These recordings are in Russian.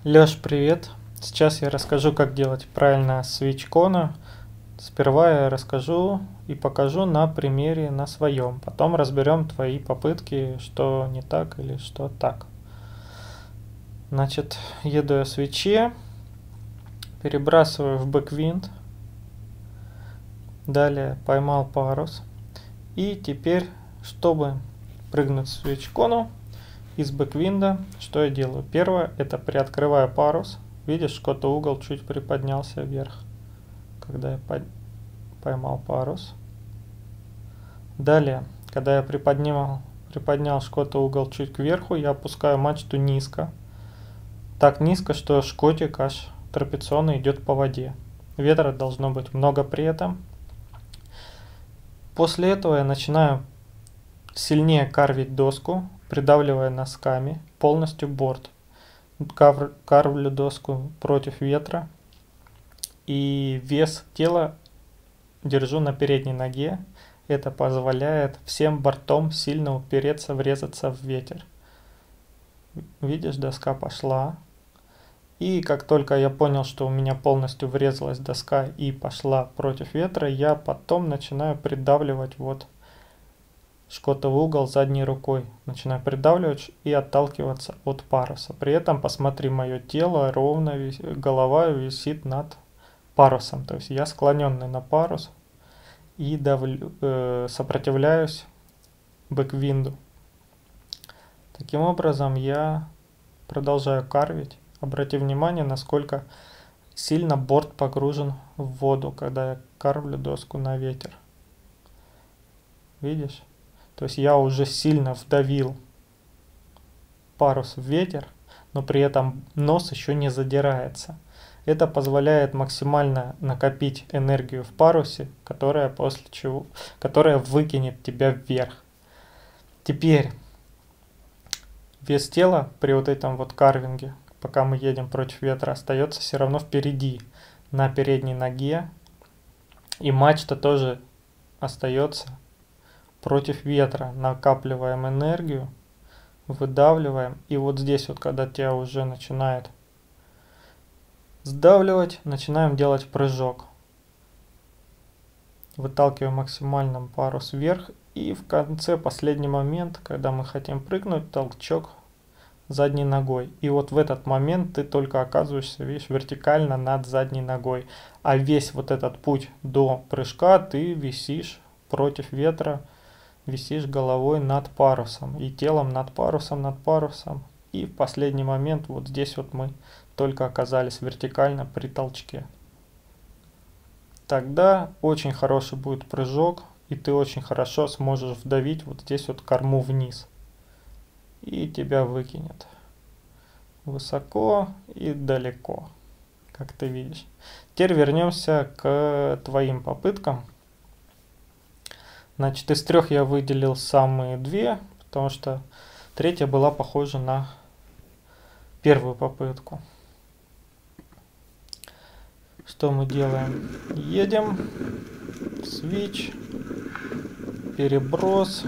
Лёш, привет! Сейчас я расскажу, как делать правильно свич кона. Сперва я расскажу и покажу на примере на своем. Потом разберем твои попытки, что не так или что так. Значит, еду я в свече, перебрасываю в бэквинд. Далее поймал парус. И теперь, чтобы прыгнуть в свич кону, из бэквинда, что я делаю? Первое, это приоткрываю парус. Видишь, что-то угол чуть приподнялся вверх, когда я поймал парус. Далее, когда я приподнял что-то угол чуть кверху, я опускаю мачту низко. Так низко, что шкотик аж трапеционный идет по воде. Ветра должно быть много при этом. После этого я начинаю сильнее карвить доску, придавливая носками полностью борт. Карвлю доску против ветра и вес тела держу на передней ноге. Это позволяет всем бортом сильно упереться, врезаться в ветер. Видишь, доска пошла. И как только я понял, что у меня полностью врезалась доска и пошла против ветра, я потом начинаю придавливать вот что-то в угол задней рукой. Начинаю придавливать и отталкиваться от паруса. При этом посмотри, мое тело ровно, голова висит над парусом. То есть я склоненный на парус и сопротивляюсь бэквинду. Таким образом я продолжаю карвить. Обрати внимание, насколько сильно борт погружен в воду, когда я карвлю доску на ветер. Видишь? То есть я уже сильно вдавил парус в ветер, но при этом нос еще не задирается. Это позволяет максимально накопить энергию в парусе, которая выкинет тебя вверх. Теперь вес тела при вот этом вот карвинге, пока мы едем против ветра, остается все равно впереди, на передней ноге. И мачта тоже остается против ветра. Накапливаем энергию, выдавливаем. И вот здесь вот, когда тебя уже начинает сдавливать, начинаем делать прыжок. Выталкиваем максимально парус вверх. И в конце, последний момент, когда мы хотим прыгнуть, толчок задней ногой. И вот в этот момент ты только оказываешься, видишь, вертикально над задней ногой. А весь вот этот путь до прыжка ты висишь против ветра, висишь головой над парусом и телом над парусом. И в последний момент вот здесь вот мы только оказались вертикально при толчке. Тогда очень хороший будет прыжок, и ты очень хорошо сможешь вдавить вот здесь вот корму вниз. И тебя выкинет высоко и далеко, как ты видишь. Теперь вернемся к твоим попыткам. Значит, из трех я выделил самые две, потому что третья была похожа на первую попытку. Что мы делаем? Едем, свич, переброс.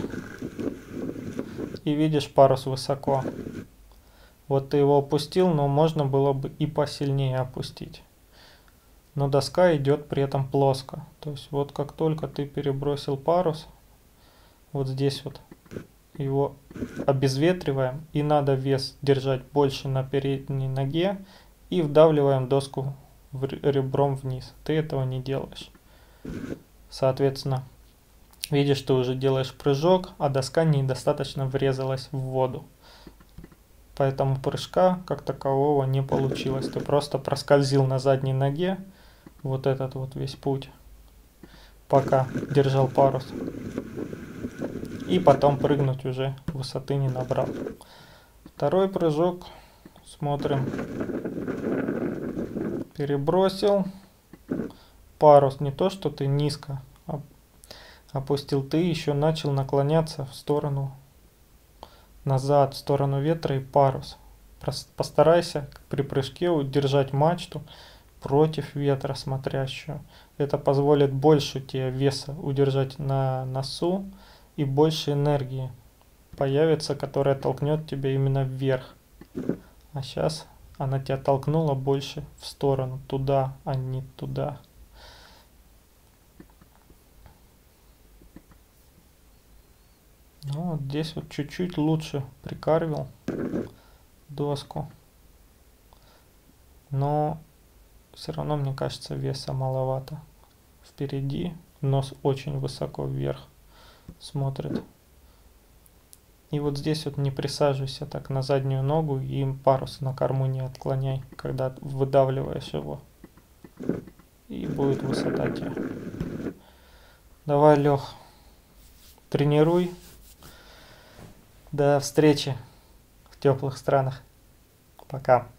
И видишь, парус высоко. Вот ты его опустил, но можно было бы и посильнее опустить. Но доска идет при этом плоско. То есть вот как только ты перебросил парус, вот здесь вот его обезветриваем. И надо вес держать больше на передней ноге. И вдавливаем доску ребром вниз. Ты этого не делаешь. Соответственно, видишь, ты уже делаешь прыжок, а доска недостаточно врезалась в воду. Поэтому прыжка как такового не получилось. Ты просто проскользил на задней ноге вот этот вот весь путь, пока держал парус. И потом прыгнуть уже высоты не набрал. Второй прыжок. Смотрим. Перебросил. Парус не то, что ты низко опустил, ты еще начал наклоняться в сторону назад, в сторону ветра и парус. Постарайся при прыжке удержать мачту против ветра смотрящую. Это позволит больше тебе веса удержать на носу и больше энергии появится, которая толкнет тебя именно вверх. А сейчас она тебя толкнула больше в сторону, туда, а не туда. Ну, вот здесь вот чуть-чуть лучше прикарвил доску. Но все равно, мне кажется, веса маловато. Впереди нос очень высоко вверх смотрит. И вот здесь вот не присаживайся так на заднюю ногу и парус на корму не отклоняй, когда выдавливаешь его. И будет высота тебе. Давай, Лех, тренируй. До встречи в теплых странах. Пока.